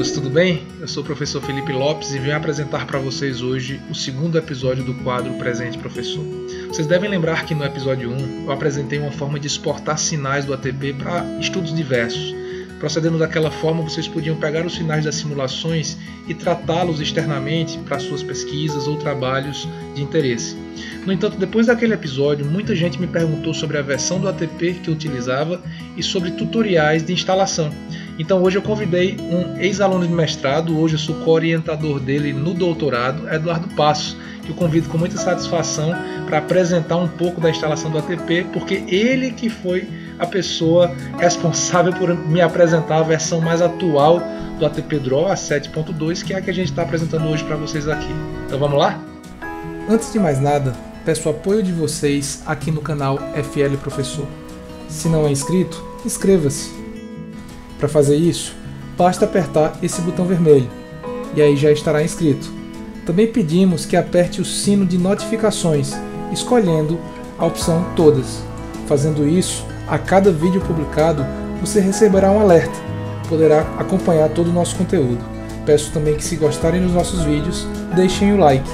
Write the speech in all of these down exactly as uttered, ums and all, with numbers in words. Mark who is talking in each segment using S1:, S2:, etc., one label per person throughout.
S1: alunos, tudo bem? Eu sou o professor Felipe Lopes e venho apresentar para vocês hoje o segundo episódio do quadro Presente Professor. Vocês devem lembrar que no episódio um eu apresentei uma forma de exportar sinais do A T P para estudos diversos. Procedendo daquela forma, vocês podiam pegar os sinais das simulações e tratá-los externamente para suas pesquisas ou trabalhos de interesse. No entanto, depois daquele episódio, muita gente me perguntou sobre a versão do A T P que eu utilizava e sobre tutoriais de instalação. Então hoje eu convidei um ex-aluno de mestrado, hoje eu sou co-orientador dele no doutorado, Eduardo Passos, que eu convido com muita satisfação para apresentar um pouco da instalação do A T P, porque ele que foi a pessoa responsável por me apresentar a versão mais atual do A T P Draw, a sete ponto dois, que é a que a gente está apresentando hoje para vocês aqui. Então vamos lá? Antes de mais nada, peço o apoio de vocês aqui no canal F L Professor. Se não é inscrito, inscreva-se. Para fazer isso, basta apertar esse botão vermelho, e aí já estará inscrito. Também pedimos que aperte o sino de notificações, escolhendo a opção Todas. Fazendo isso, a cada vídeo publicado, você receberá um alerta, poderá acompanhar todo o nosso conteúdo. Peço também que, se gostarem dos nossos vídeos, deixem o like.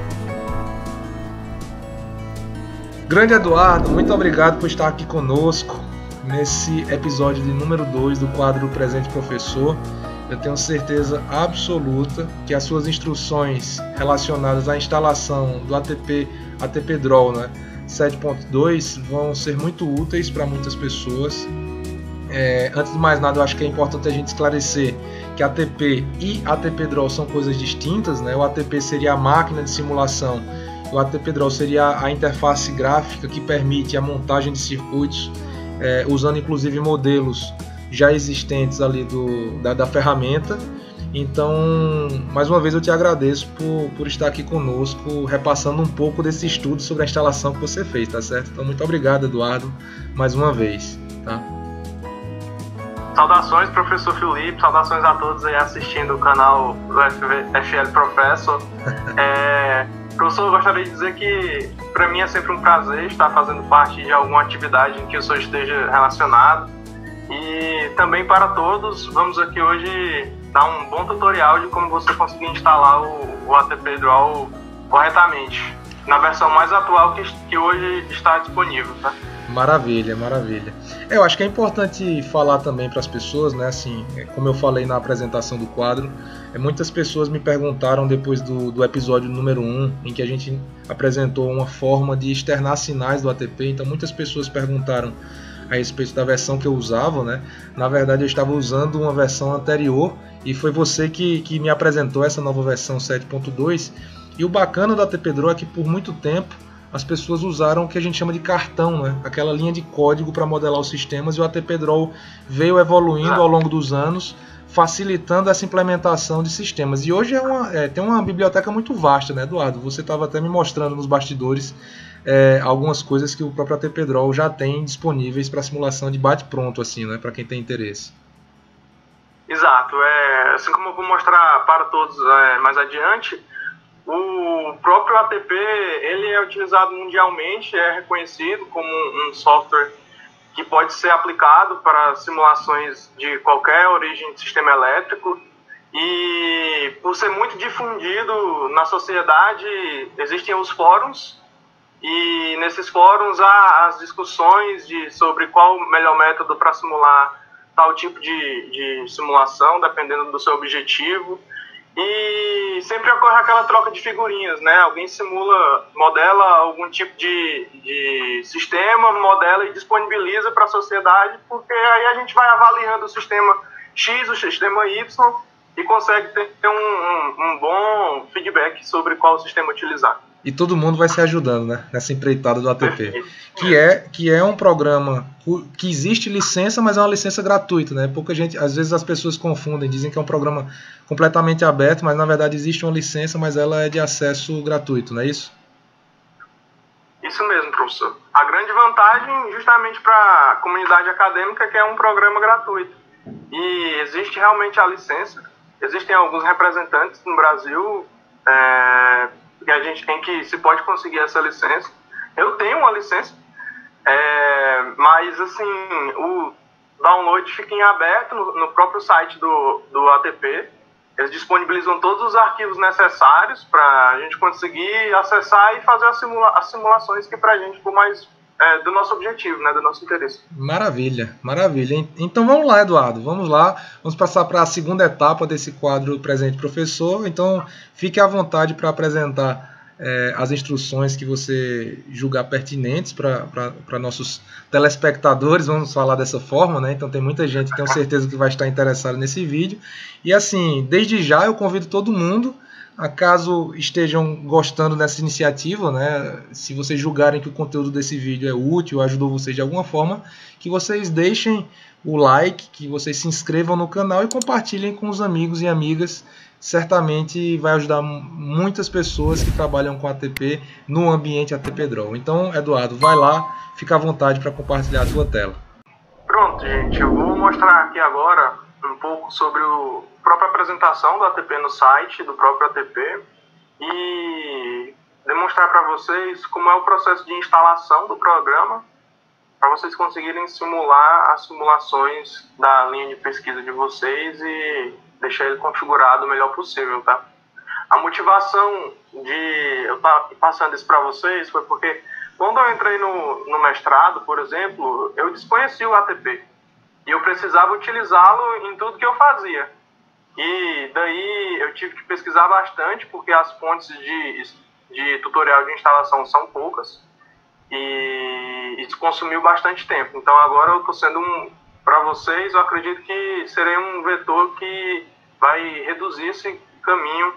S1: Grande Eduardo, muito obrigado por estar aqui conosco nesse episódio de número dois do quadro Presente Professor. Eu tenho certeza absoluta que as suas instruções relacionadas à instalação do A T P, A T P Draw, né, sete ponto dois vão ser muito úteis para muitas pessoas. É, antes de mais nada, eu acho que é importante a gente esclarecer que A T P e A T P Draw são coisas distintas, né? O A T P seria a máquina de simulação, o A T P Draw seria a interface gráfica que permite a montagem de circuitos, é, usando inclusive modelos já existentes ali do, da, da ferramenta. Então, mais uma vez eu te agradeço por, por estar aqui conosco, repassando um pouco desse estudo sobre a instalação que você fez, tá certo? Então, muito obrigado, Eduardo, mais uma vez, tá?
S2: Saudações, professor Felipe, saudações a todos aí assistindo o canal do F L Professor. É, professor, eu gostaria de dizer que para mim é sempre um prazer estar fazendo parte de alguma atividade em que o senhor esteja relacionado. E também para todos, vamos aqui hoje dar um bom tutorial de como você conseguir instalar o, o A T P Draw corretamente, na versão mais atual que, que hoje está disponível, tá?
S1: Maravilha, maravilha. Eu acho que é importante falar também para as pessoas, né? Assim, como eu falei na apresentação do quadro, muitas pessoas me perguntaram depois do, do episódio número um, em que a gente apresentou uma forma de externar sinais do A T P. Então muitas pessoas perguntaram a respeito da versão que eu usava, né? Na verdade eu estava usando uma versão anterior e foi você que, que me apresentou essa nova versão sete ponto dois. E o bacana do A T P Draw é que por muito tempo as pessoas usaram o que a gente chama de cartão, né? Aquela linha de código para modelar os sistemas, e o A T P Draw veio evoluindo ao longo dos anos, facilitando essa implementação de sistemas. E hoje é uma, é, tem uma biblioteca muito vasta, né, Eduardo? Você estava até me mostrando nos bastidores é, algumas coisas que o próprio A T P Draw já tem disponíveis para simulação de bate-pronto, assim, né, para quem tem interesse.
S2: Exato. É, assim como eu vou mostrar para todos é, mais adiante, o próprio A T P ele é utilizado mundialmente, é reconhecido como um software que pode ser aplicado para simulações de qualquer origem de sistema elétrico, e por ser muito difundido na sociedade, existem os fóruns, e nesses fóruns há as discussões de, sobre qual o melhor método para simular tal tipo de, de simulação, dependendo do seu objetivo. E sempre ocorre aquela troca de figurinhas, né? Alguém simula, modela algum tipo de, de sistema, modela e disponibiliza para a sociedade, porque aí a gente vai avaliando o sistema X, o sistema Y, e consegue ter um, um, um bom feedback sobre qual sistema utilizar.
S1: E todo mundo vai se ajudando, né, nessa empreitada do A T P, que é, que é um programa que existe licença, mas é uma licença gratuita, né? Pouca gente, às vezes as pessoas confundem, dizem que é um programa completamente aberto, mas na verdade existe uma licença, mas ela é de acesso gratuito, não é isso?
S2: Isso mesmo, professor. A grande vantagem justamente para a comunidade acadêmica é que é um programa gratuito. E existe realmente a licença, existem alguns representantes no Brasil é, que a gente tem que se pode conseguir essa licença. Eu tenho uma licença, é, mas assim, o download fica em aberto no, no próprio site do, do A T P. Eles disponibilizam todos os arquivos necessários para a gente conseguir acessar e fazer as, simula as simulações que para a gente for mais é, do nosso objetivo, né, do nosso interesse.
S1: Maravilha, maravilha. Então vamos lá, Eduardo, vamos lá. Vamos passar para a segunda etapa desse quadro Presente Professor. Então fique à vontade para apresentar é, as instruções que você julgar pertinentes para nossos telespectadores, vamos falar dessa forma, né? Então tem muita gente, tenho certeza que vai estar interessada nesse vídeo. E assim, desde já eu convido todo mundo, a caso estejam gostando dessa iniciativa, né? Se vocês julgarem que o conteúdo desse vídeo é útil, ajudou vocês de alguma forma, que vocês deixem o like, que vocês se inscrevam no canal e compartilhem com os amigos e amigas. Certamente vai ajudar muitas pessoas que trabalham com A T P no ambiente A T P Draw. Então, Eduardo, vai lá, fica à vontade para compartilhar a sua tela.
S2: Pronto, gente, eu vou mostrar aqui agora um pouco sobre a própria apresentação do A T P no site, do próprio A T P, e demonstrar para vocês como é o processo de instalação do programa, para vocês conseguirem simular as simulações da linha de pesquisa de vocês e deixar ele configurado o melhor possível, tá? A motivação de eu estar passando isso para vocês foi porque quando eu entrei no, no mestrado, por exemplo, eu desconhecia o A T P e eu precisava utilizá-lo em tudo que eu fazia. E daí eu tive que pesquisar bastante, porque as fontes de, de tutorial de instalação são poucas e isso consumiu bastante tempo. Então agora eu estou sendo um, para vocês, eu acredito que serei um vetor que vai reduzir esse caminho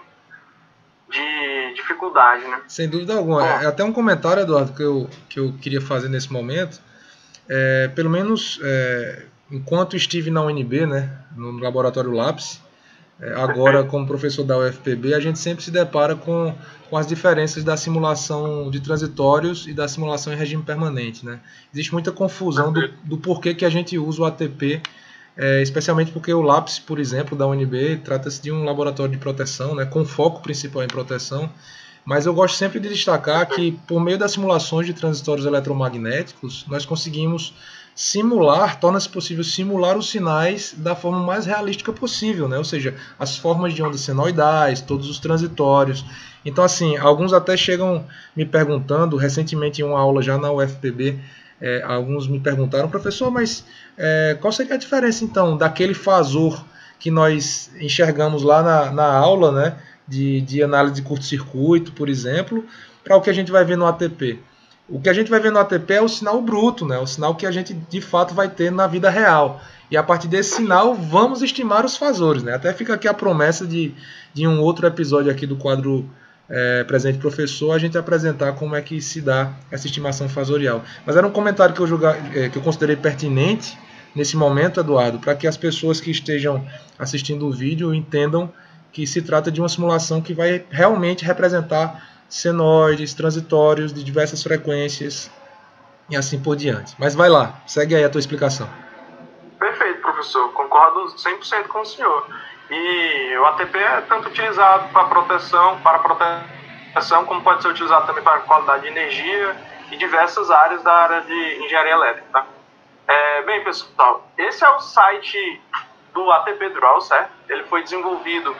S2: de dificuldade, né?
S1: Sem dúvida alguma. Bom, é até um comentário, Eduardo, que eu, que eu queria fazer nesse momento. É, pelo menos é, enquanto estive na U N B, né, no laboratório LAPS, é, agora como professor da U F P B, a gente sempre se depara com, com as diferenças da simulação de transitórios e da simulação em regime permanente, né? Existe muita confusão do, do porquê que a gente usa o A T P, é, especialmente porque o LAPS, por exemplo, da U N B, trata-se de um laboratório de proteção, né, com foco principal em proteção. Mas eu gosto sempre de destacar que, por meio das simulações de transitórios eletromagnéticos, nós conseguimos simular, torna-se possível simular os sinais da forma mais realística possível, né? Ou seja, as formas de ondas senoidais, todos os transitórios. Então, assim, alguns até chegam me perguntando, recentemente em uma aula já na U F P B, é, alguns me perguntaram, professor, mas é, qual seria a diferença, então, daquele fasor que nós enxergamos lá na, na aula, né? De, de análise de curto-circuito, por exemplo, para o que a gente vai ver no A T P. O que a gente vai ver no A T P é o sinal bruto, né? O sinal que a gente de fato vai ter na vida real. E a partir desse sinal vamos estimar os fasores, né? Até fica aqui a promessa de, de um outro episódio aqui do quadro é, Presente Professor, a gente apresentar como é que se dá essa estimação fasorial. Mas era um comentário que eu, julga, é, que eu considerei pertinente nesse momento, Eduardo, para que as pessoas que estejam assistindo o vídeo entendam que se trata de uma simulação que vai realmente representar senoides, transitórios de diversas frequências e assim por diante. Mas vai lá, segue aí a tua explicação.
S2: Perfeito, professor. Concordo cem por cento com o senhor. E o A T P é tanto utilizado para proteção, para proteção, como pode ser utilizado também para qualidade de energia e diversas áreas da área de engenharia elétrica. Tá? É, bem, pessoal, esse é o site do A T P Draw, certo? Ele foi desenvolvido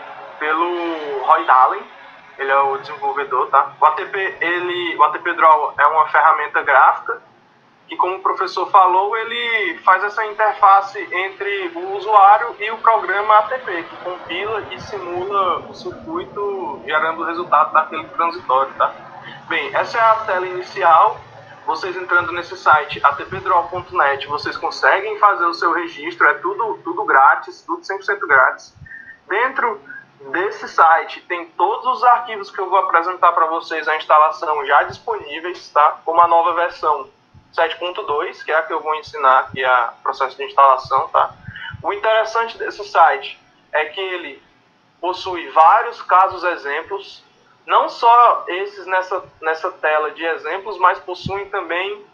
S2: pelo Roy Allen, ele é o desenvolvedor, tá? O A T P, ele, o A T P Draw é uma ferramenta gráfica que, como o professor falou, ele faz essa interface entre o usuário e o programa A T P, que compila e simula o circuito, gerando o resultado daquele transitório, tá? Bem, essa é a tela inicial. Vocês entrando nesse site a t p draw ponto net, vocês conseguem fazer o seu registro, é tudo, tudo grátis, tudo cem por cento grátis. Dentro desse site tem todos os arquivos que eu vou apresentar para vocês, a instalação já disponíveis, tá? Como a nova versão sete ponto dois, que é a que eu vou ensinar aqui a processo de instalação, tá? O interessante desse site é que ele possui vários casos exemplos, não só esses nessa, nessa tela de exemplos, mas possuem também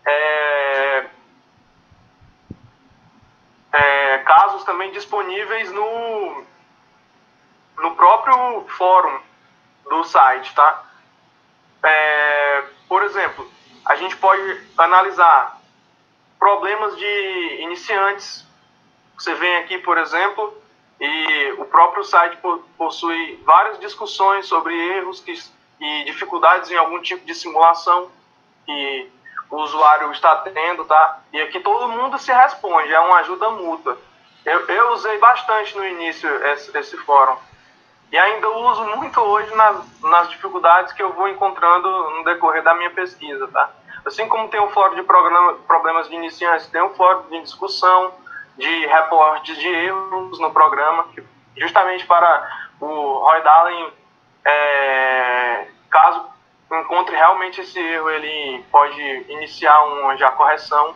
S2: é, é, casos também disponíveis no no próprio fórum do site, tá? É, por exemplo, a gente pode analisar problemas de iniciantes. Você vem aqui, por exemplo, e o próprio site possui várias discussões sobre erros que, e dificuldades em algum tipo de simulação que o usuário está tendo, tá? E aqui todo mundo se responde, é uma ajuda mútua. Eu, eu usei bastante no início esse, esse fórum. E ainda uso muito hoje nas, nas dificuldades que eu vou encontrando no decorrer da minha pesquisa, tá? Assim como tem um fórum de programa, problemas de iniciantes, tem um fórum de discussão, de reportes de erros no programa, justamente para o Roy Dallen, é, caso encontre realmente esse erro, ele pode iniciar uma já correção.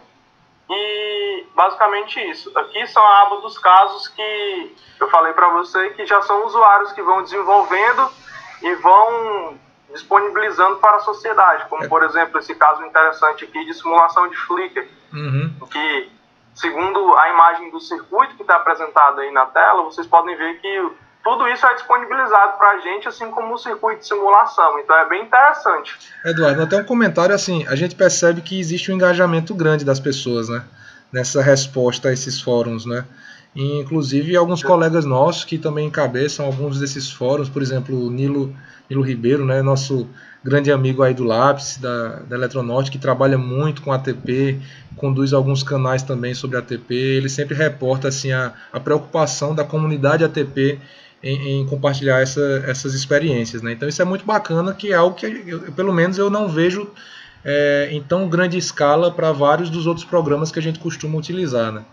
S2: E basicamente isso. Aqui são a aba dos casos que eu falei para você, que já são usuários que vão desenvolvendo e vão disponibilizando para a sociedade, como por exemplo esse caso interessante aqui de simulação de Flickr, uhum. que segundo a imagem do circuito que está apresentada aí na tela, vocês podem ver que tudo isso é disponibilizado para a gente, assim como o circuito de simulação. Então é bem interessante.
S1: Eduardo, até um comentário assim, a gente percebe que existe um engajamento grande das pessoas, né, nessa resposta a esses fóruns, né? E, inclusive alguns Sim. colegas nossos que também encabeçam alguns desses fóruns, por exemplo, o Nilo, Nilo Ribeiro, né, nosso grande amigo aí do Lápis, da, da Eletronorte, que trabalha muito com A T P, conduz alguns canais também sobre A T P, ele sempre reporta assim, a, a preocupação da comunidade A T P Em, em compartilhar essa, essas experiências, né? Então isso é muito bacana, que é algo que eu, pelo menos eu não vejo é, em tão grande escala para vários dos outros programas que a gente costuma utilizar, né?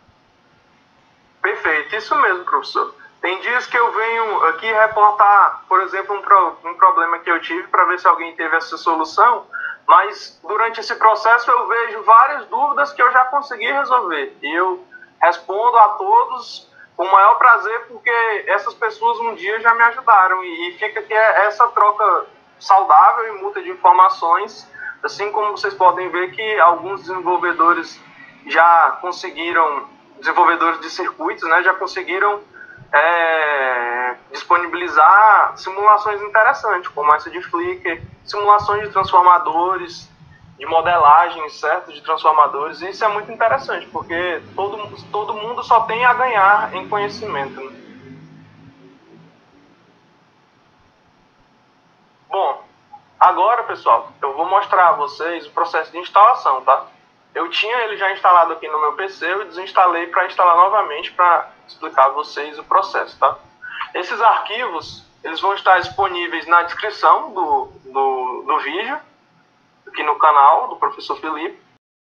S2: Perfeito, isso mesmo, professor. Tem dias que eu venho aqui reportar, por exemplo, um, pro, um problema que eu tive para ver se alguém teve essa solução, mas durante esse processo eu vejo várias dúvidas que eu já consegui resolver e eu respondo a todos com o maior prazer, porque essas pessoas um dia já me ajudaram e fica aqui essa troca saudável e mútua de informações, assim como vocês podem ver que alguns desenvolvedores já conseguiram, desenvolvedores de circuitos, né, já conseguiram é, disponibilizar simulações interessantes, como essa de Flickr, simulações de transformadores, de modelagem, certo, de transformadores. E isso é muito interessante, porque todo, todo mundo só tem a ganhar em conhecimento, né? Bom, agora, pessoal, eu vou mostrar a vocês o processo de instalação, tá? Eu tinha ele já instalado aqui no meu P C, eu desinstalei para instalar novamente para explicar a vocês o processo, tá? Esses arquivos, eles vão estar disponíveis na descrição do, do, do vídeo, aqui no canal do professor Felipe.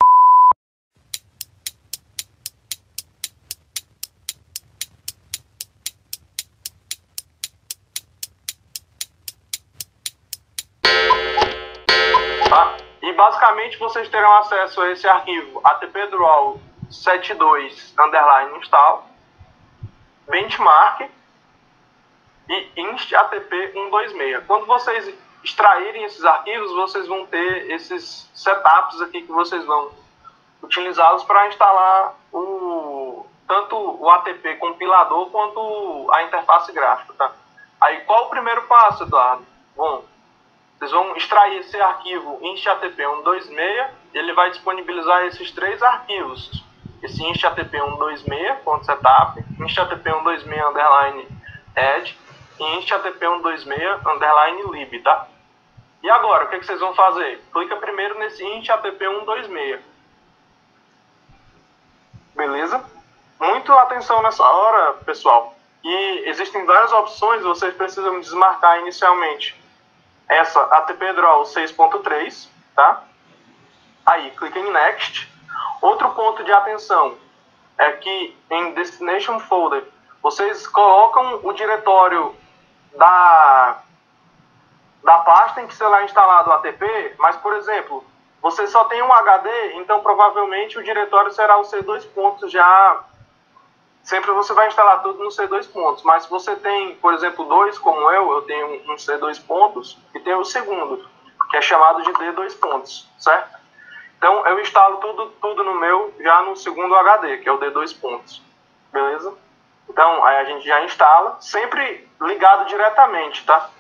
S2: Tá? E basicamente vocês terão acesso a esse arquivo atpdraw setenta e dois underline install, benchmark e instatp cento e vinte e seis. Quando vocês extraírem esses arquivos, vocês vão ter esses setups aqui que vocês vão utilizá-los para instalar o, tanto o A T P compilador quanto a interface gráfica, tá? Aí qual o primeiro passo, Eduardo? Bom, vocês vão extrair esse arquivo instatp cento e vinte e seis, ele vai disponibilizar esses três arquivos, esse instatp cento e vinte e seis.setup, instatp cento e vinte e seis underline add e instatp cento e vinte e seis underline lib, tá? E agora, o que, que vocês vão fazer? Clica primeiro nesse instatp cento e vinte e seis. Beleza? Muito atenção nessa hora, pessoal. E existem várias opções, vocês precisam desmarcar inicialmente essa atpdraw seis ponto três, tá? Aí, clica em Next. Outro ponto de atenção é que em Destination Folder, vocês colocam o diretório da, da pasta em que será instalado o A T P, mas, por exemplo, você só tem um H D, então provavelmente o diretório será o C dois pontos já. Sempre você vai instalar tudo no C dois pontos, mas se você tem, por exemplo, dois, como eu, eu tenho um C dois pontos e tenho o segundo, que é chamado de D dois pontos, certo? Então eu instalo tudo, tudo no meu já no segundo H D, que é o D dois pontos, beleza? Então aí a gente já instala, sempre ligado diretamente, tá?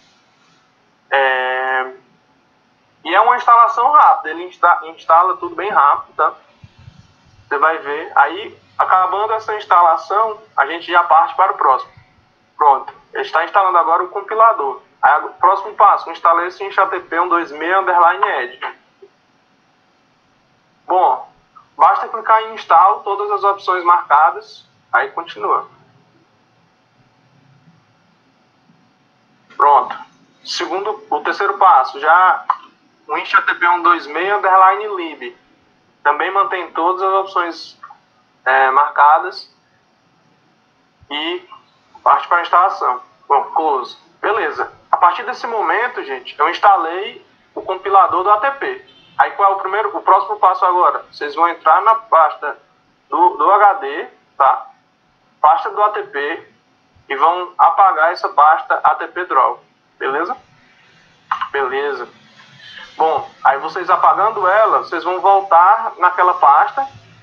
S2: É... E é uma instalação rápida, ele insta... instala tudo bem rápido, tá? Você vai ver, aí Acabando essa instalação, a gente já parte para o próximo. Pronto, ele está instalando agora o compilador. Aí, o próximo passo, instalei esse inch A T P cento e vinte e seis underline edit. Bom, basta clicar em install, todas as opções marcadas, aí continua. Pronto. Segundo, o terceiro passo, já o inch A T P cento e vinte e seis underline lib. Também mantém todas as opções é, marcadas e parte para a instalação. Bom, close. Beleza. A partir desse momento, gente, eu instalei o compilador do A T P. Aí qual é o primeiro, o próximo passo agora? Vocês vão entrar na pasta do, do H D, tá? Pasta do A T P e vão apagar essa pasta A T P Draw. Beleza? Beleza. Bom, aí vocês apagando ela, vocês vão voltar naquela pasta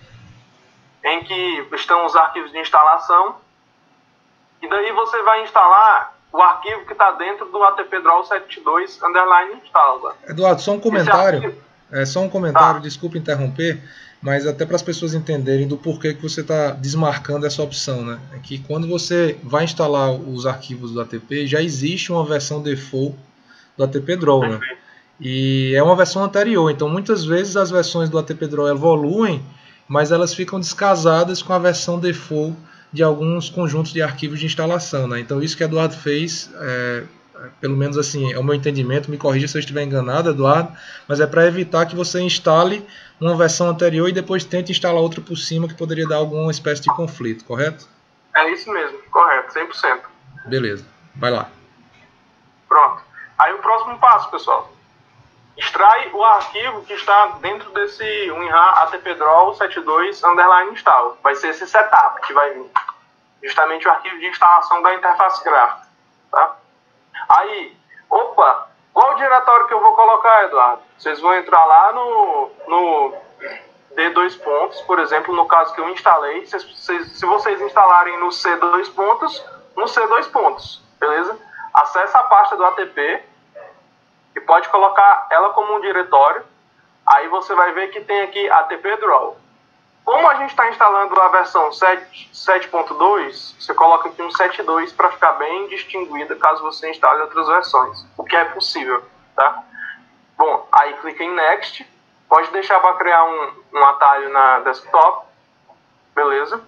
S2: em que estão os arquivos de instalação. E daí você vai instalar o arquivo que está dentro do A T P Draw setenta e dois underline install.
S1: Eduardo, só um comentário. É só um comentário, tá. Desculpa interromper, mas até para as pessoas entenderem do porquê que você está desmarcando essa opção, né? É que quando você vai instalar os arquivos do A T P, já existe uma versão default do A T P Draw, né? E é uma versão anterior, então muitas vezes as versões do A T P Draw evoluem, mas elas ficam descasadas com a versão default de alguns conjuntos de arquivos de instalação, né? Então isso que Eduardo fez, é, pelo menos assim, é o meu entendimento, me corrija se eu estiver enganado, Eduardo, mas é para evitar que você instale uma versão anterior e depois tente instalar outra por cima, que poderia dar alguma espécie de conflito, correto?
S2: É isso mesmo, correto, cem por cento.
S1: Beleza, vai lá.
S2: Pronto. Aí o próximo passo, pessoal. Extrai o arquivo que está dentro desse WinRAR A T P Draw setenta e dois underline install. Vai ser esse setup que vai vir. Justamente o arquivo de instalação da interface gráfica. Tá? Aí, opa, qual o diretório que eu vou colocar, Eduardo? Vocês vão entrar lá no, no D dois pontos, por exemplo, no caso que eu instalei. Se, se, se vocês instalarem no C dois pontos, no C dois pontos, beleza? Acesse a pasta do A T P e pode colocar ela como um diretório. Aí você vai ver que tem aqui A T P Draw. Como a gente está instalando a versão sete ponto dois, você coloca aqui um setenta e dois para ficar bem distinguida caso você instale outras versões, o que é possível, tá? Bom, aí clica em Next, pode deixar para criar um, um atalho na desktop, beleza?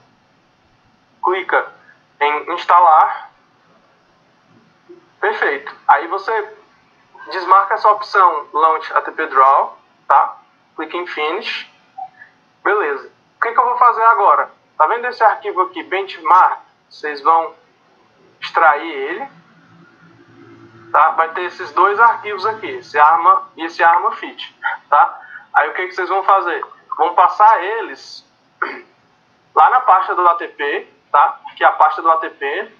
S2: Clica em Instalar, perfeito. Aí você desmarca essa opção Launch A T P Draw, tá? Clica em Finish, beleza. O que, que eu vou fazer agora? Tá vendo esse arquivo aqui, benchmark? Vocês vão extrair ele. Tá? Vai ter esses dois arquivos aqui, esse arma e esse arma fit. Tá? Aí o que, que vocês vão fazer? Vão passar eles lá na pasta do A T P, tá? Que é a pasta do A T P,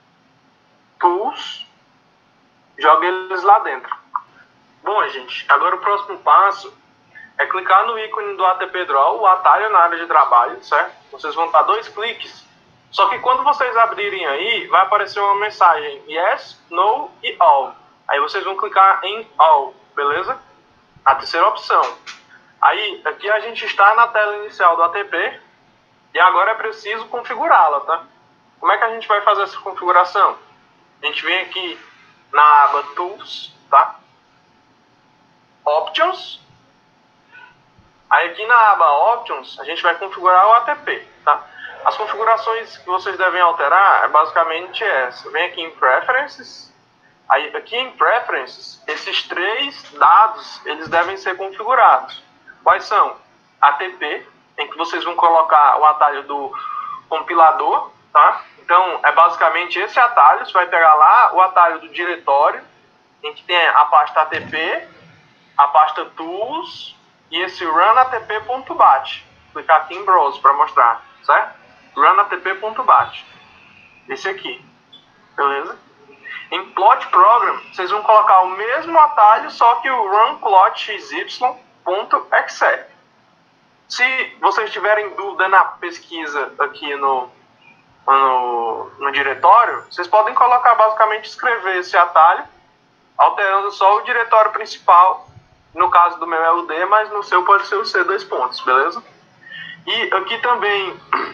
S2: Tools, joga eles lá dentro. Bom, gente, agora o próximo passo é clicar no ícone do A T P Draw, o atalho na área de trabalho, certo? Vocês vão dar dois cliques. Só que quando vocês abrirem aí, vai aparecer uma mensagem Yes, No e All. Aí vocês vão clicar em All, beleza? A terceira opção. Aí, aqui a gente está na tela inicial do A T P e agora é preciso configurá-la, tá? Como é que a gente vai fazer essa configuração? A gente vem aqui na aba Tools, tá? Options. Aí aqui na aba Options, a gente vai configurar o A T P, tá? As configurações que vocês devem alterar é basicamente essa. Vem aqui em Preferences. Aí aqui em Preferences, esses três dados, eles devem ser configurados. Quais são? A T P, em que vocês vão colocar o atalho do compilador, tá? Então, é basicamente esse atalho. Você vai pegar lá o atalho do diretório, em que tem a pasta A T P, a pasta Tools e esse runatp.bat. Clicar aqui em Browse para mostrar, certo? runatp.bat. Esse aqui, beleza? Em Plot Program, vocês vão colocar o mesmo atalho, só que o runplotxy.exe. Se vocês tiverem dúvida na pesquisa aqui no, no, no diretório, vocês podem colocar, basicamente, escrever esse atalho, alterando só o diretório principal. No caso do meu é o D, mas no seu pode ser o C dois pontos, beleza? E aqui também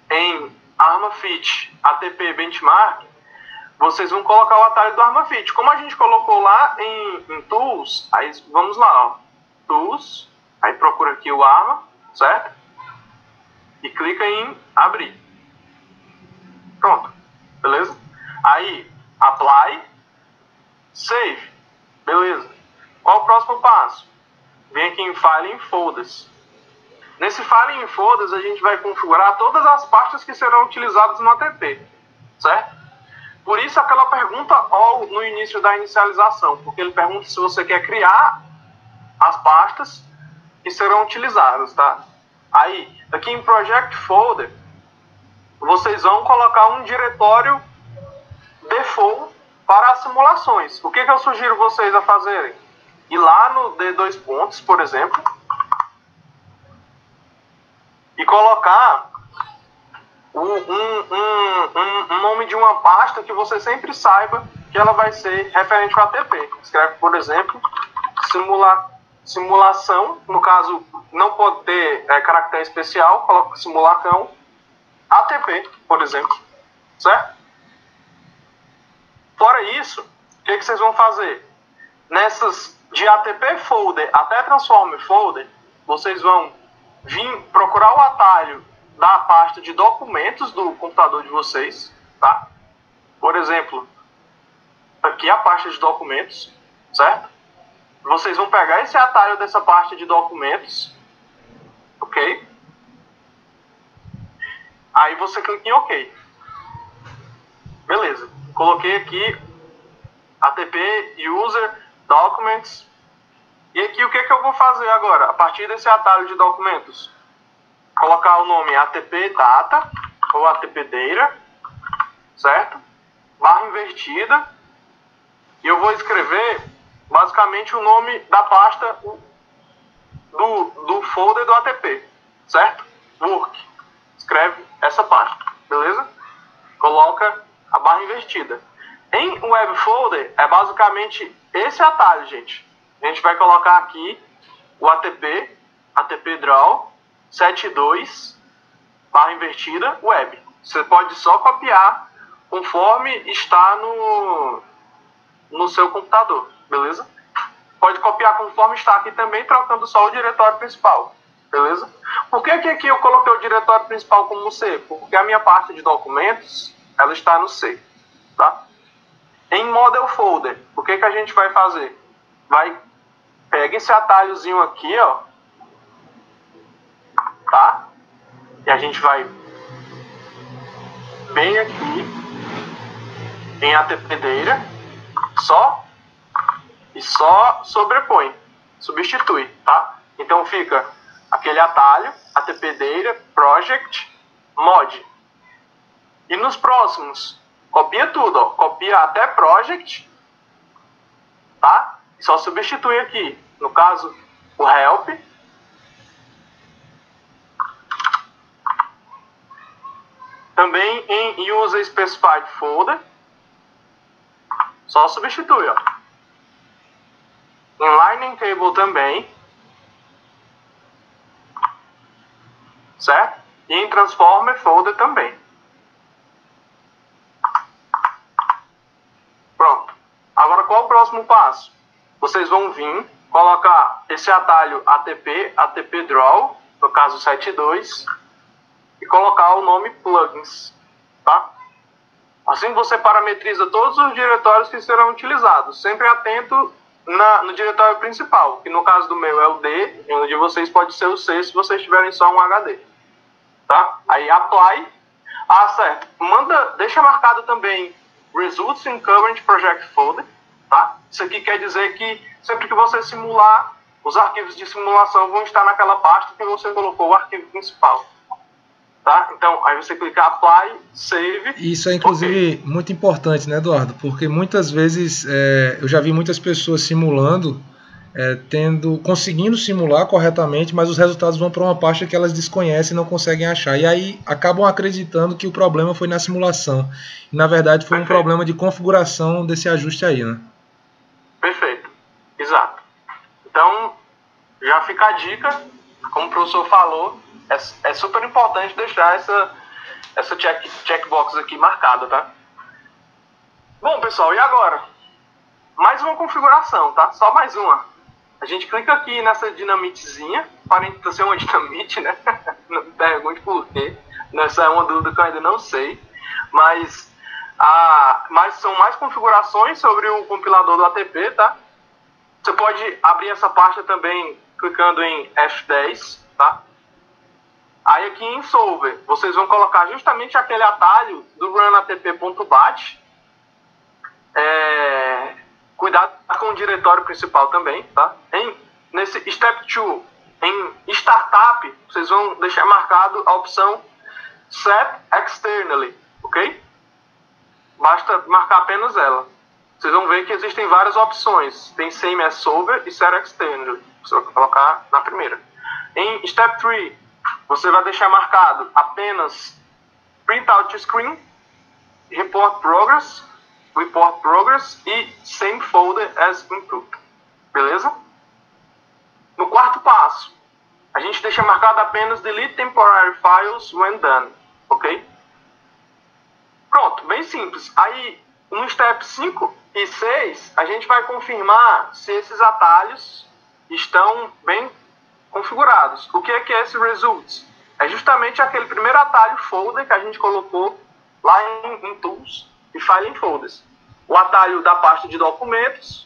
S2: em ArmaFit A T P Benchmark, vocês vão colocar o atalho do ArmaFit. Como a gente colocou lá em, em Tools, aí vamos lá, ó. Tools, aí procura aqui o Arma, certo? E clica em abrir. Pronto, beleza? Aí, Apply, Save, beleza. Qual o próximo passo? Vem aqui em File em Folders. Nesse File em Folders, a gente vai configurar todas as pastas que serão utilizadas no A T P, certo? Por isso aquela pergunta all no início da inicialização, porque ele pergunta se você quer criar as pastas que serão utilizadas, tá? Aí, aqui em Project Folder, vocês vão colocar um diretório default para as simulações. O que, que eu sugiro vocês a fazerem? Ir lá no D dois pontos, por exemplo, e colocar um, um, um, um nome de uma pasta que você sempre saiba que ela vai ser referente ao A T P. Escreve, por exemplo, simula, simulação, no caso não pode ter é, caractere especial, coloca simulacão, A T P, por exemplo, certo? Fora isso, o que, que vocês vão fazer? Nessas de A T P folder até Transformer folder, vocês vão vir procurar o atalho da pasta de documentos do computador de vocês, tá? Por exemplo, aqui a pasta de documentos, certo? Vocês vão pegar esse atalho dessa pasta de documentos, ok? Aí você clica em OK. Beleza. Coloquei aqui A T P User Documents. E aqui o que, que eu vou fazer agora? A partir desse atalho de documentos, colocar o nome A T P Data ou A T P Data, certo? Barra invertida. E eu vou escrever basicamente o nome da pasta do, do folder do A T P, certo? Work. Escreve essa pasta, beleza? Coloca a barra invertida. Em Web Folder é basicamente esse atalho, gente. A gente vai colocar aqui o A T P, A T P Draw, setenta e dois, barra invertida, Web. Você pode só copiar conforme está no, no seu computador, beleza? Pode copiar conforme está aqui também, trocando só o diretório principal, beleza? Por que que aqui eu coloquei o diretório principal como C? Porque a minha parte de documentos, ela está no C, tá? Em Model Folder, o que que a gente vai fazer? Vai, pega esse atalhozinho aqui, ó, tá? E a gente vai bem aqui em A T P Data, só e só sobrepõe, substitui, tá? Então fica aquele atalho, A T P Data, Project, Mod. E nos próximos, copia tudo, ó, copia até Project, tá? E só substitui aqui, no caso, o Help. Também em User Specified Folder, só substitui, ó. Em Line Table também, certo? E em Transformer Folder também. Pronto. Agora qual é o próximo passo? Vocês vão vir, colocar esse atalho A T P, A T P Draw, no caso setenta e dois, e colocar o nome Plugins, tá? Assim você parametriza todos os diretórios que serão utilizados, sempre atento na, no diretório principal, que no caso do meu é o D, e no de vocês pode ser o C, se vocês tiverem só um H D, tá? Aí Apply, ah, certo, manda, deixa marcado também Results in Current Project Folder, tá? Isso aqui quer dizer que sempre que você simular, os arquivos de simulação vão estar naquela pasta que você colocou o arquivo principal. Tá? Então, aí você clica Apply, Save.
S1: Isso é inclusive okay. muito importante, né, Eduardo? Porque muitas vezes é, eu já vi muitas pessoas simulando, é, tendo, conseguindo simular corretamente, mas os resultados vão para uma pasta que elas desconhecem e não conseguem achar. E aí acabam acreditando que o problema foi na simulação. E, na verdade foi Perfeito. um problema de configuração desse ajuste aí, né?
S2: Perfeito, exato. Então, já fica a dica, como o professor falou, é, é super importante deixar essa, essa check, checkbox aqui marcada, tá? Bom, pessoal, e agora? Mais uma configuração, tá? Só mais uma. A gente clica aqui nessa dinamitezinha, aparenta ser uma dinamite, né? Não me pergunte por quê. Essa é uma dúvida que eu ainda não sei. Mas, a, mas são mais configurações sobre o compilador do A T P, tá? Você pode abrir essa pasta também clicando em F dez, tá? Aí aqui em Solver, vocês vão colocar justamente aquele atalho do runatp.bat. É, cuidado com o diretório principal também, tá? Em, nesse Step dois, em Startup, vocês vão deixar marcado a opção Set Externally, ok? Basta marcar apenas ela. Vocês vão ver que existem várias opções. Tem Same as Solver e Set Externally. Você vai colocar na primeira. Em Step três, você vai deixar marcado apenas Printout Screen, Report Progress, Report Progress e Same Folder as Input. Beleza? No quarto passo, a gente deixa marcado apenas Delete Temporary Files when done. Ok? Pronto, bem simples. Aí, no Step cinco e seis, a gente vai confirmar se esses atalhos estão bem configurados. O que é que é esse Results? É justamente aquele primeiro atalho folder que a gente colocou lá em, em Tools e File in Folders. O atalho da pasta de documentos,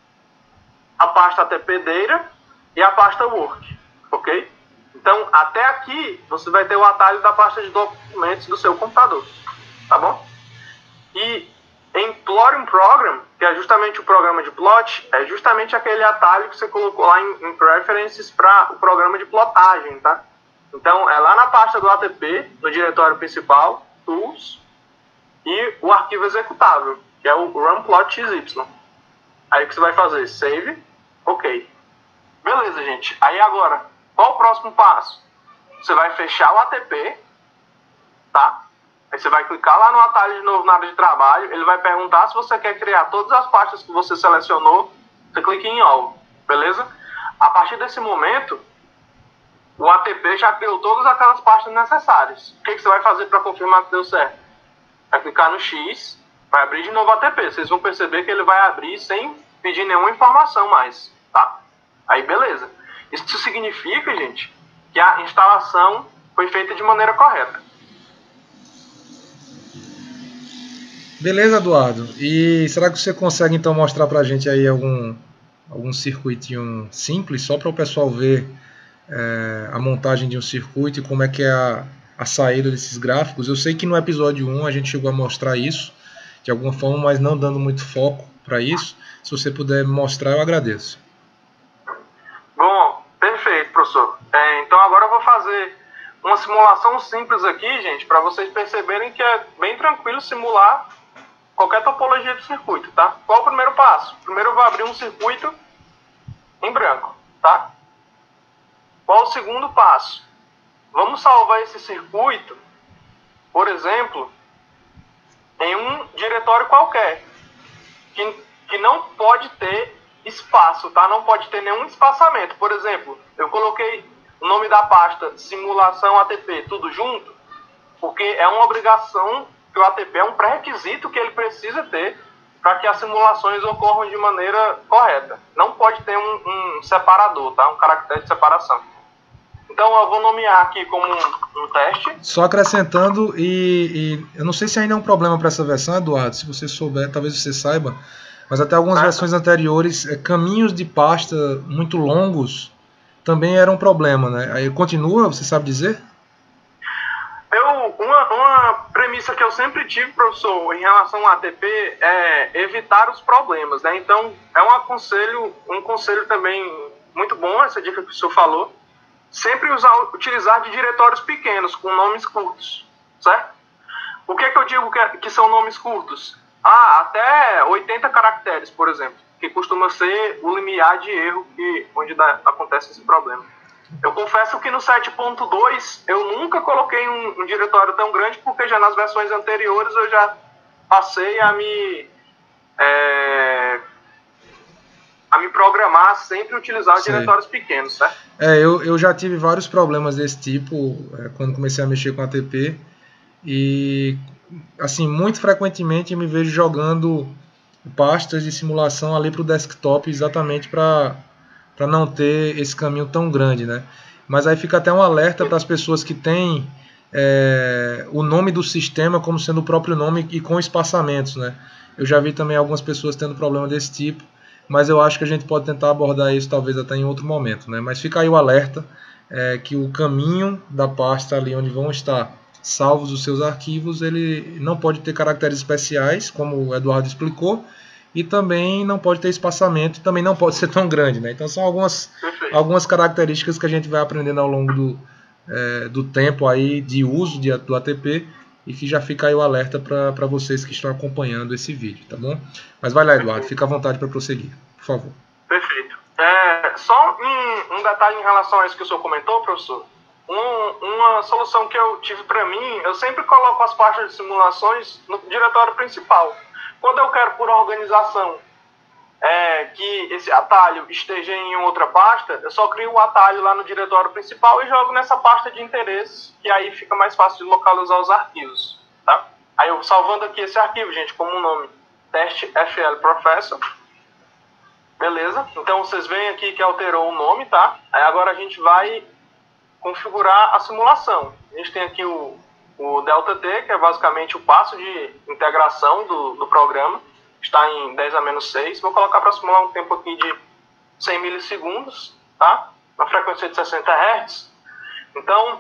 S2: a pasta A T P Data e a pasta Work. Ok? Então, até aqui, você vai ter o atalho da pasta de documentos do seu computador. Tá bom? E em Plotting Program, que é justamente o programa de plot, é justamente aquele atalho que você colocou lá em, em Preferences para o programa de plotagem, tá? Então, é lá na pasta do A T P, no diretório principal, Tools, e o arquivo executável, que é o runplotxy. Aí o que você vai fazer? Save, ok. Beleza, gente. Aí agora, qual o próximo passo? Você vai fechar o A T P, tá? Aí você vai clicar lá no atalho de novo na área de trabalho, ele vai perguntar se você quer criar todas as pastas que você selecionou, você clica em All, beleza? A partir desse momento, o A T P já criou todas aquelas pastas necessárias. O que, que você vai fazer para confirmar que deu certo? Vai clicar no X, vai abrir de novo o A T P. Vocês vão perceber que ele vai abrir sem pedir nenhuma informação mais, tá? Aí beleza. Isso significa, gente, que a instalação foi feita de maneira correta.
S1: Beleza, Eduardo. E será que você consegue então mostrar para a gente aí algum, algum circuitinho simples, só para o pessoal ver é, a montagem de um circuito e como é que é a, a saída desses gráficos? Eu sei que no episódio um a gente chegou a mostrar isso de alguma forma, mas não dando muito foco para isso. Se você puder mostrar, eu agradeço.
S2: Bom, perfeito, professor. É, então agora eu vou fazer uma simulação simples aqui, gente, para vocês perceberem que é bem tranquilo simular qualquer topologia de circuito, tá? Qual o primeiro passo? Primeiro eu vou abrir um circuito em branco, tá? Qual o segundo passo? Vamos salvar esse circuito, por exemplo, em um diretório qualquer, que, que não pode ter espaço, tá? Não pode ter nenhum espaçamento. Por exemplo, eu coloquei o nome da pasta simulação A T P, tudo junto, porque é uma obrigação que o A T P é um pré-requisito que ele precisa ter para que as simulações ocorram de maneira correta. Não pode ter um, um separador, tá? Um caractere de separação. Então eu vou nomear aqui como um, um teste.
S1: Só acrescentando, e, e eu não sei se ainda é um problema para essa versão, Eduardo, se você souber, talvez você saiba, mas até algumas é. versões anteriores, é, caminhos de pasta muito longos também era um problema, né? Aí continua, você sabe dizer?
S2: Eu, uma, uma premissa que eu sempre tive, professor, em relação ao A T P é evitar os problemas, né? Então, é um aconselho, um conselho também muito bom, essa dica que o senhor falou, sempre usar, utilizar de diretórios pequenos, com nomes curtos, certo? O que é que eu digo que, é, que são nomes curtos? Ah, até oitenta caracteres, por exemplo, que costuma ser o limiar de erro que, onde dá, acontece esse problema. Eu confesso que no sete ponto dois eu nunca coloquei um, um diretório tão grande, porque já nas versões anteriores eu já passei a me, é, a me programar sempre utilizar os diretórios pequenos, certo?
S1: É, eu, eu já tive vários problemas desse tipo é, quando comecei a mexer com A T P. e assim, muito frequentemente eu me vejo jogando pastas de simulação ali para o desktop, exatamente para para não ter esse caminho tão grande, né? Mas aí fica até um alerta para as pessoas que têm é, o nome do sistema como sendo o próprio nome e com espaçamentos, né? Eu já vi também algumas pessoas tendo problema desse tipo, mas eu acho que a gente pode tentar abordar isso talvez até em outro momento, né? Mas fica aí o alerta é, que o caminho da pasta ali onde vão estar salvos os seus arquivos, ele não pode ter caracteres especiais, como o Eduardo explicou, e também não pode ter espaçamento, e também não pode ser tão grande, né? Então são algumas, algumas características que a gente vai aprendendo ao longo do, é, do tempo aí de uso de, do A T P, e que já fica aí o alerta para vocês que estão acompanhando esse vídeo, tá bom? Mas vai lá, Eduardo, fica à vontade para prosseguir, por favor.
S2: Perfeito. É, só um, um detalhe em relação a isso que o senhor comentou, professor. Um, uma solução que eu tive para mim, eu sempre coloco as pastas de simulações no diretório principal. Quando eu quero, por organização, é, que esse atalho esteja em outra pasta, eu só crio o atalho lá no diretório principal e jogo nessa pasta de interesse, que aí fica mais fácil de localizar os arquivos. Tá? Aí eu salvando aqui esse arquivo, gente, como um nome, teste F L Professor. Beleza? Então vocês veem aqui que alterou o nome, tá? Aí agora a gente vai configurar a simulação. A gente tem aqui o, o Delta T, que é basicamente o passo de integração do, do programa. Está em dez a menos seis. Vou colocar para simular um tempo aqui de cem milissegundos, tá? Uma frequência de sessenta hertz. Então,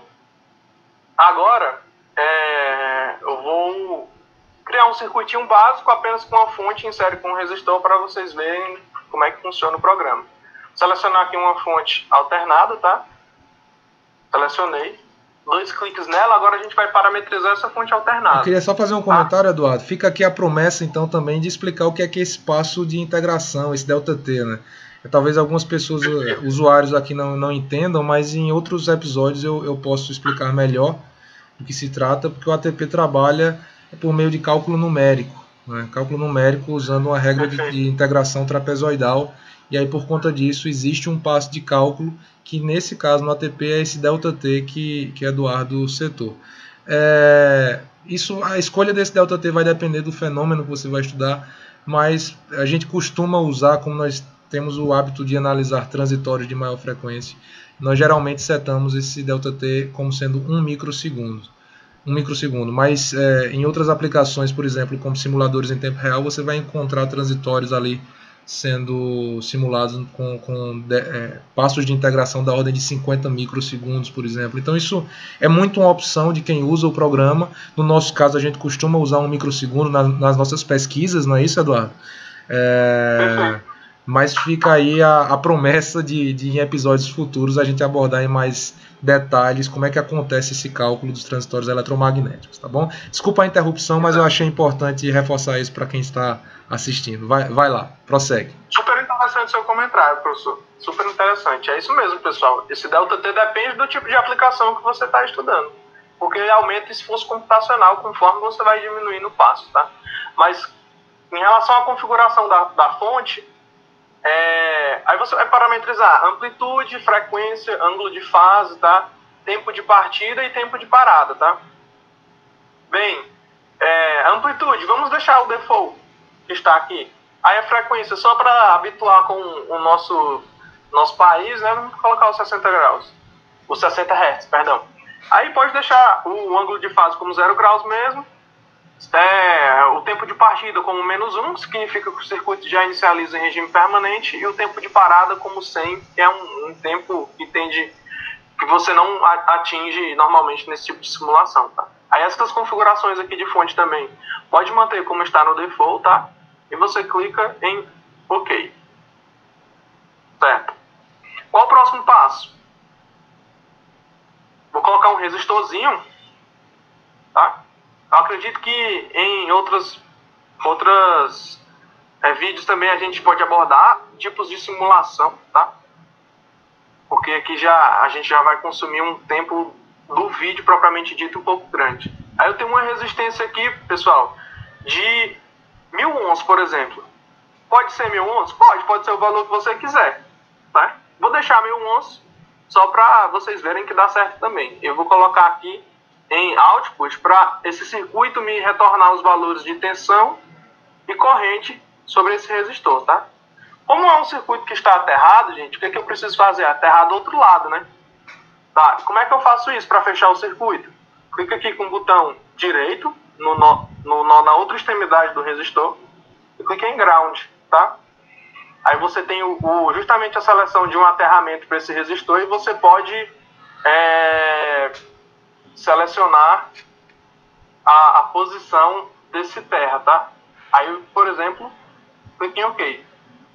S2: agora, é, eu vou criar um circuitinho básico apenas com uma fonte em série com um resistor para vocês verem como é que funciona o programa. Selecionar aqui uma fonte alternada, tá? Selecionei. Dois cliques nela, agora a gente vai parametrizar essa fonte alternada.
S1: Eu queria só fazer um comentário, tá? Eduardo. Fica aqui a promessa, então, também de explicar o que é que é esse passo de integração, esse Delta T, né? Talvez algumas pessoas, usuários aqui não, não entendam, mas em outros episódios eu, eu posso explicar melhor do que se trata, porque o A T P trabalha por meio de cálculo numérico, né? Cálculo numérico usando uma regra de, de integração trapezoidal, e aí por conta disso existe um passo de cálculo que nesse caso no A T P é esse Delta T que, que Eduardo citou. É, isso, a escolha desse Delta T vai depender do fenômeno que você vai estudar, mas a gente costuma usar, como nós temos o hábito de analisar transitórios de maior frequência, nós geralmente setamos esse Delta T como sendo um microsegundo. Um microsegundo, mas é, em outras aplicações, por exemplo, como simuladores em tempo real, você vai encontrar transitórios ali sendo simulados com, com de, é, passos de integração da ordem de cinquenta microsegundos, por exemplo. Então isso é muito uma opção de quem usa o programa. No nosso caso, a gente costuma usar um microsegundo na, nas nossas pesquisas, não é isso, Eduardo? É, mas fica aí a, a promessa de, de em episódios futuros a gente abordar em mais detalhes como é que acontece esse cálculo dos transitórios eletromagnéticos, tá bom? Desculpa a interrupção, mas eu achei importante reforçar isso para quem está assistindo. Vai, vai lá, prossegue.
S2: Super interessante seu comentário, professor. Super interessante. É isso mesmo, pessoal. Esse Delta T depende do tipo de aplicação que você está estudando, porque ele aumenta o esforço computacional conforme você vai diminuindo o passo, tá? Mas em relação à configuração da, da fonte, É, aí você vai parametrizar amplitude, frequência, ângulo de fase, tá? Tempo de partida e tempo de parada, tá? Bem, é, amplitude, vamos deixar o default que está aqui. Aí a frequência, só para habituar com o nosso, nosso país, né? Vamos colocar os sessenta graus, os sessenta hertz, perdão. Aí pode deixar o ângulo de fase como zero graus mesmo. É, o tempo de partida como menos um, significa que o circuito já inicializa em regime permanente, e o tempo de parada como cem, que é um, um tempo que tende, que você não atinge normalmente nesse tipo de simulação, tá? Aí essas configurações aqui de fonte também pode manter como está no default, tá? E você clica em OK. Certo. Qual o próximo passo? Vou colocar um resistorzinho, tá? Eu acredito que em outras, outras é, vídeos também a gente pode abordar tipos de simulação, tá? Porque aqui já, a gente já vai consumir um tempo do vídeo propriamente dito um pouco grande. Aí eu tenho uma resistência aqui, pessoal, de mil ohms, por exemplo. Pode ser mil ohms? Pode, pode ser o valor que você quiser, tá? Vou deixar mil ohms só para vocês verem que dá certo também. Eu vou colocar aqui em output para esse circuito me retornar os valores de tensão e corrente sobre esse resistor, tá? Como é um circuito que está aterrado, gente, o que, é que eu preciso fazer? Aterrar do outro lado, né? Tá, como é que eu faço isso para fechar o circuito? Clica aqui com o botão direito, no nó, no nó na outra extremidade do resistor, e clica em ground, tá? Aí você tem o, o, justamente a seleção de um aterramento para esse resistor e você pode é, selecionar a, a posição desse terra, tá? Aí, por exemplo, clique em OK.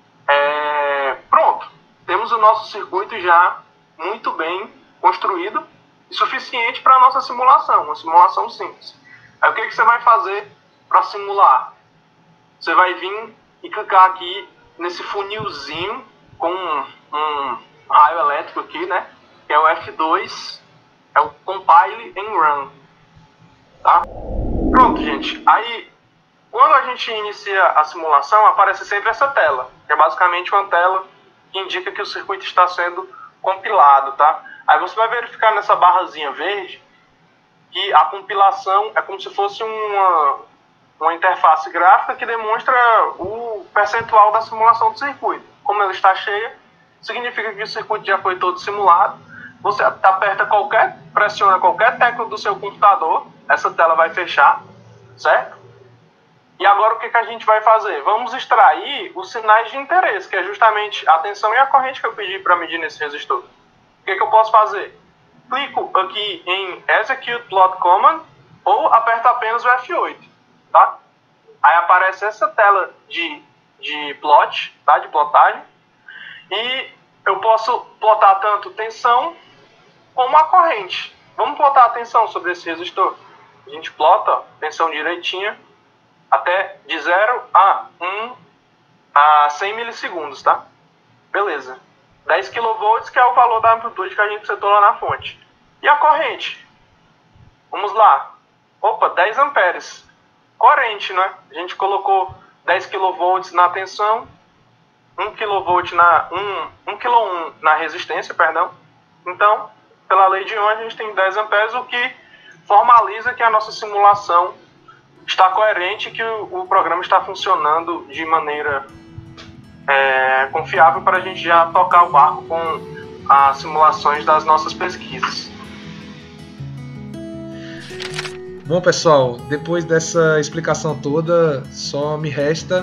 S2: É, pronto, temos o nosso circuito já muito bem construído e suficiente para a nossa simulação, uma simulação simples. Aí o que, que você vai fazer para simular? Você vai vir e clicar aqui nesse funilzinho com um, um raio elétrico aqui, né? Que é o F dois, é o Compile and Run, tá? Pronto, gente. Aí, quando a gente inicia a simulação, aparece sempre essa tela, que é basicamente uma tela que indica que o circuito está sendo compilado, tá? Aí você vai verificar nessa barrazinha verde que a compilação é como se fosse uma, uma interface gráfica que demonstra o percentual da simulação do circuito. Como ela está cheia, significa que o circuito já foi todo simulado. Você aperta qualquer, pressiona qualquer tecla do seu computador, essa tela vai fechar, certo? E agora o que, que a gente vai fazer? Vamos extrair os sinais de interesse, que é justamente a tensão e a corrente que eu pedi para medir nesse resistor. O que, que eu posso fazer? Clico aqui em Execute Plot Command ou aperto apenas o F oito, tá? Aí aparece essa tela de, de plot, tá? De plotagem. E eu posso plotar tanto tensão como a corrente. Vamos plotar a tensão sobre esse resistor. A gente plota ó, tensão direitinha até de zero a um a cem milissegundos, tá? Beleza. dez quilovolts, que é o valor da amplitude que a gente setou lá na fonte. E a corrente? Vamos lá. Opa, dez amperes. Corrente, né? A gente colocou dez quilovolts na tensão, um quilovolt na um, um quilo ohm na resistência, perdão. Então, pela lei de Ohm, a gente tem dez amperes, o que formaliza que a nossa simulação está coerente, que o, o programa está funcionando de maneira é, confiável para a gente já tocar o barco com as simulações das nossas pesquisas.
S1: Bom, pessoal, depois dessa explicação toda, só me resta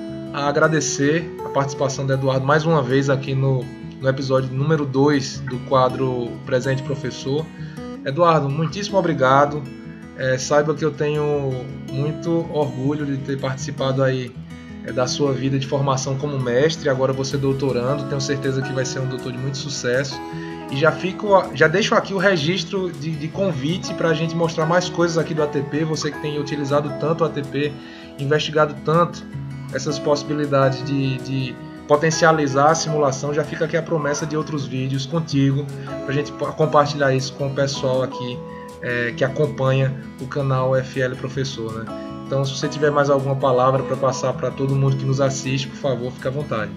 S1: agradecer a participação do Eduardo mais uma vez aqui no, no episódio número dois do quadro Presente Professor. Eduardo, muitíssimo obrigado. É, saiba que eu tenho muito orgulho de ter participado aí é, da sua vida de formação como mestre, agora você doutorando, tenho certeza que vai ser um doutor de muito sucesso. E já, fico, já deixo aqui o registro de, de convite para a gente mostrar mais coisas aqui do A T P, você que tem utilizado tanto o A T P, investigado tanto essas possibilidades de, de potencializar a simulação, já fica aqui a promessa de outros vídeos contigo, para a gente compartilhar isso com o pessoal aqui é, que acompanha o canal F L Professor, né? Então, se você tiver mais alguma palavra para passar para todo mundo que nos assiste, por favor, fique à vontade.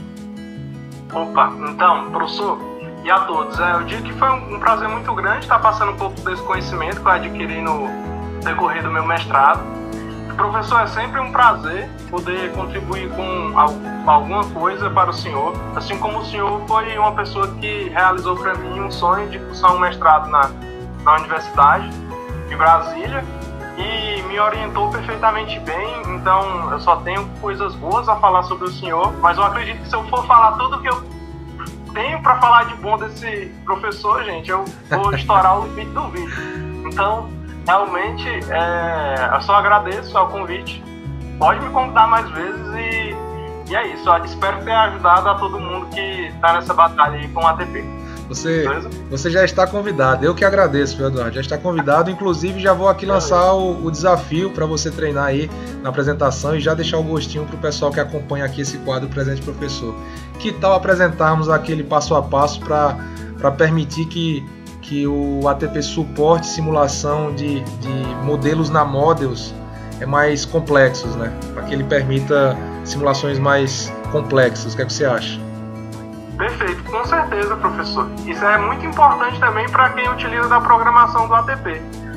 S2: Opa, então, professor, e a todos, é, eu digo que foi um, um prazer muito grande estar passando um pouco desse conhecimento que eu adquiri no decorrer do meu mestrado. Professor, é sempre um prazer poder contribuir com alguma coisa para o senhor, assim como o senhor foi uma pessoa que realizou para mim um sonho de cursar um mestrado na, na Universidade de Brasília e me orientou perfeitamente bem, então eu só tenho coisas boas a falar sobre o senhor, mas eu acredito que se eu for falar tudo que eu tenho para falar de bom desse professor, gente, eu vou estourar o limite do vídeo. Então, realmente, é, eu só agradeço ao convite. Pode me convidar mais vezes e, e é isso. Eu espero ter ajudado a todo mundo que está nessa batalha aí com o A T P.
S1: Você, você já está convidado. Eu que agradeço, viu, Eduardo? Já está convidado. Inclusive, já vou aqui lançar o, o desafio para você treinar aí na apresentação e já deixar o gostinho para o pessoal que acompanha aqui esse quadro Presente Professor. Que tal apresentarmos aquele passo a passo para permitir que que o A T P suporte simulação de, de modelos na Models é mais complexos, né? Para que ele permita simulações mais complexas. O que é que você acha?
S2: Perfeito, com certeza, professor. Isso é muito importante também para quem utiliza da programação do A T P.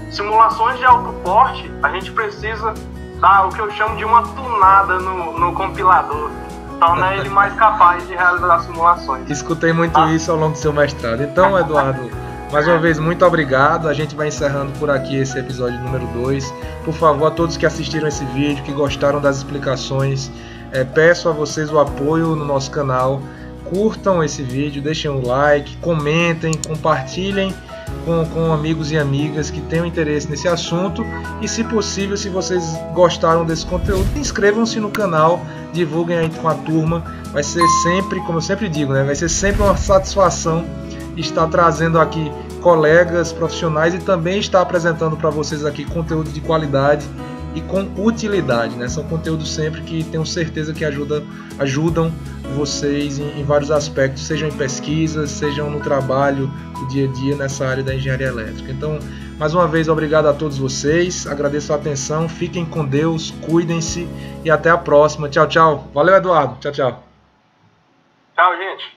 S2: simulações de alto porte, a gente precisa dar o que eu chamo de uma tunada no, no compilador, torna ele mais capaz de realizar simulações.
S1: Escutei muito ah. isso ao longo do seu mestrado. Então, Eduardo, mais uma vez, muito obrigado. A gente vai encerrando por aqui esse episódio número dois. Por favor, a todos que assistiram esse vídeo, que gostaram das explicações, é, peço a vocês o apoio no nosso canal. Curtam esse vídeo, deixem um like, comentem, compartilhem com, com amigos e amigas que tenham interesse nesse assunto. E, se possível, se vocês gostaram desse conteúdo, inscrevam-se no canal, divulguem aí com a turma. Vai ser sempre, como eu sempre digo, né? Vai ser sempre uma satisfação estar trazendo aqui colegas profissionais e também estar apresentando para vocês aqui conteúdo de qualidade e com utilidade, né? São conteúdos sempre que tenho certeza que ajuda, ajudam vocês em, em vários aspectos, sejam em pesquisas, sejam no trabalho, no dia a dia nessa área da engenharia elétrica. Então, mais uma vez, obrigado a todos vocês, agradeço a atenção, fiquem com Deus, cuidem-se e até a próxima. Tchau, tchau. Valeu, Eduardo. Tchau, tchau.
S2: Tchau, gente.